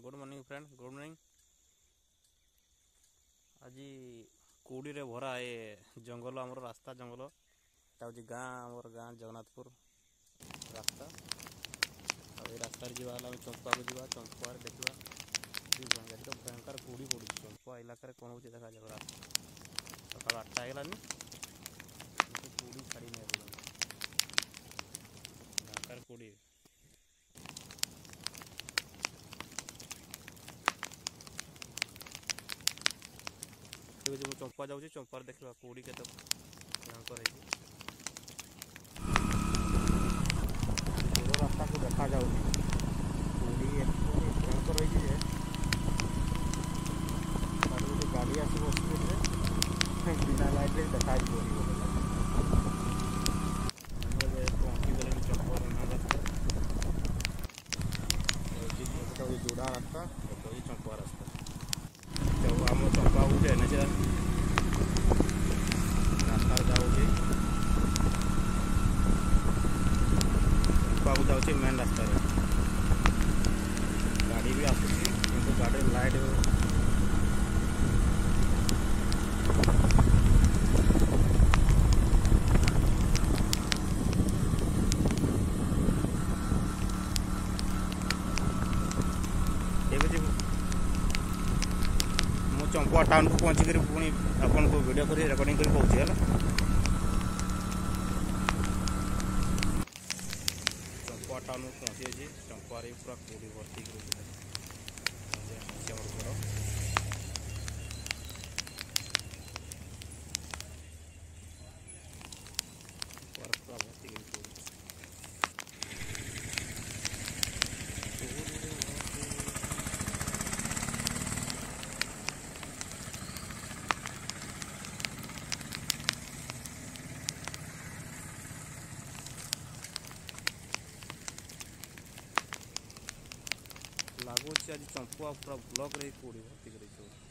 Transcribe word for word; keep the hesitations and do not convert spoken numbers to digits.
Good morning friend, good morning. आज कूड़ी रे भरा ए जंगल आमर रास्ता जंगल हूँ गाँ आमर गाँ जगन्नाथपुर रास्ता। ये रास्तार जावा चंपा को जावा चंपा देखा तो भयंकर कूड़ी पड़ी चंपा इलाकार कौन हो देखा जाए रास्ता सका आठटा होगलानी कूड़ी छाड़ी नहीं भयंकर कूड़ी। ठीक है चंपा जाऊँगी चंपार देखा कूड़ी के भयंकर है रास्ता को देखा जाऊँ कूड़ी भयंकर है गाड़ी आसो स्पीड बिना लाइट देखा जोड़ा रास्ता चंपा रास्ता जब आम चंपा उठे एन रास्तार जाऊँगी चंपा को जाऊँगी मेन रास्ता गाड़ी भी आसूसी कि गाड़ी लाइट चंपा टाउन को पहुँच कर पुणी आपन को वीडियो कर रिकॉर्डिंग कर कहूँ है चंपा टाउन को पहुँची चंपा पूरा कूड़ी भर्ती कर पूरा भर्ती कर लगुच आज चंपा पूरा ब्लॉक रही कूड़ी भर्ती कर।